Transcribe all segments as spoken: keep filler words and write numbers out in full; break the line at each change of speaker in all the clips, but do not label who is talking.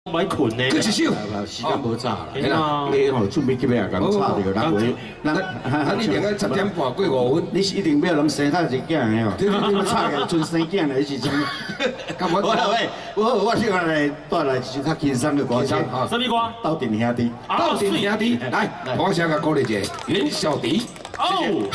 歹困呢。
搁一首，
时间无早啦，
嘿啦，
你吼准备急呀，咁吵着咱话，
咱咱一定要十点半过五分。
你是一定要能生下一个囝的哦，你吵呀，准生囝来时阵，
干嘛？
我喂，我我喜欢来带来一首较轻松的歌曲，
什么歌？
斗阵兄弟，
斗阵兄弟，来，我先甲鼓励一下袁小迪。
哦。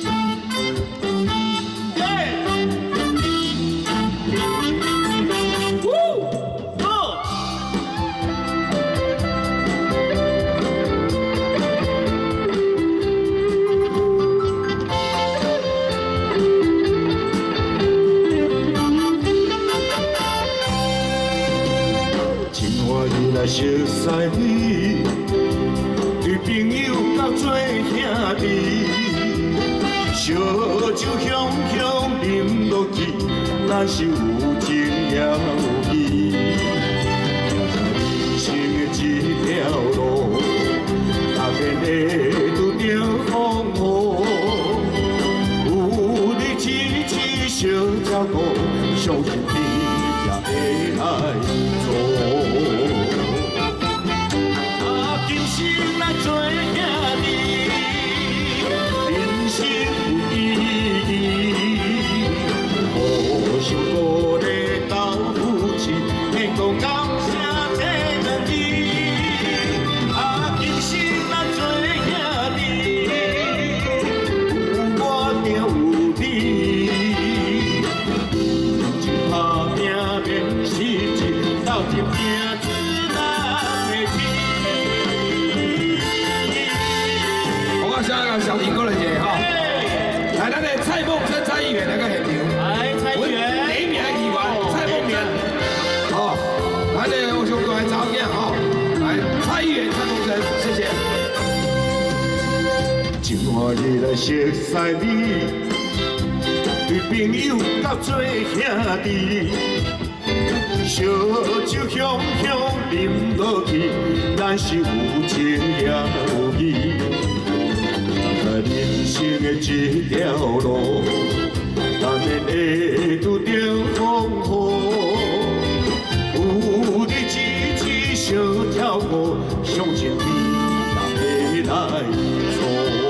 来熟悉你，对朋友甲做兄弟，烧酒香香饮落去，咱是有情也有义。人生的这条路，难免会拄着风雨，有你支持小照顾，相信你也会来做。
小弟过来一下哈，来，咱的蔡梦生蔡议员来个现场，
来，蔡议员，
第一名议员蔡梦生，好，咱的我兄弟来找见哈，来，蔡议员蔡梦生，谢谢。
今晚日来熟悉你，对朋友甲做兄弟，烧酒香香饮落去，咱是有情也有义。 人生的这条路，难免会拄着风雨，有你支持小跳舞，相信你也会来做。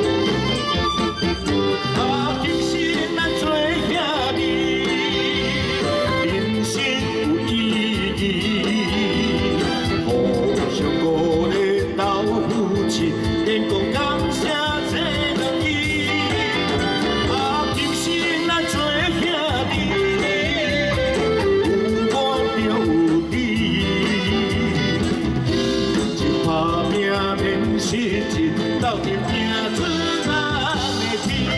啊，今生咱做兄弟，人生有意义，互相鼓励斗扶持，天公感谢。 斗阵拼出咱的天，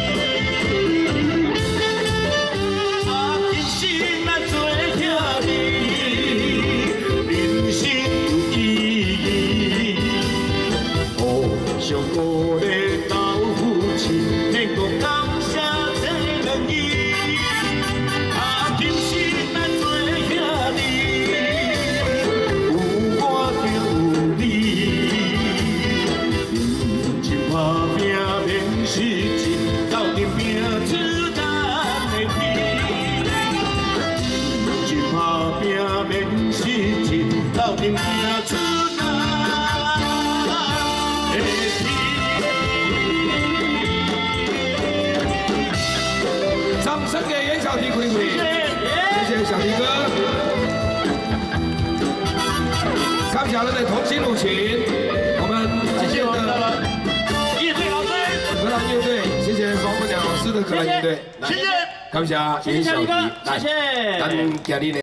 啊，今生咱做兄弟，人生有意义，互相鼓励斗扶持，天公感谢这两义，啊，今生咱做兄弟，有我就有你。 打拼免失志，斗阵拼出咱的天。一打拼免失志，斗阵拼出咱的天。
掌声给袁小迪，鼓励，谢谢小迪哥。感谢咱的同心入群，我们今天的。 乐队，谢谢黄不鸟老师的可爱乐队，
谢谢，
感谢袁小迪，
谢谢，
咱今日呢。